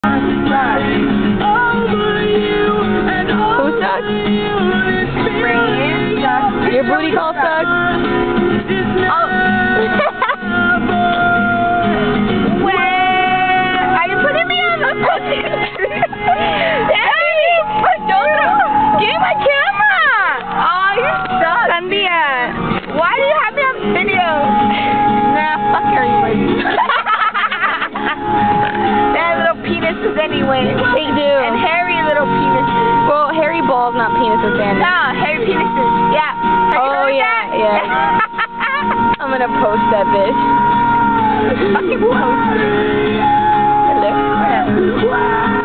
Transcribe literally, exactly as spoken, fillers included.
Who sucks? Your booty call sucks? Oh. Where are you putting me on the pussy? Hey! Don't throw. Give me my camera! Oh, you suck. Sandia. Why do you have me on video? Nah, fuck everybody. They have little penises anyway. They do. And hairy little penises. Well, hairy balls, not penises, Sandy. No, hairy penises. Yeah. Have you Oh, heard yeah, that? yeah. I'm gonna post that bitch. Fucking post it. Hello. Whatever.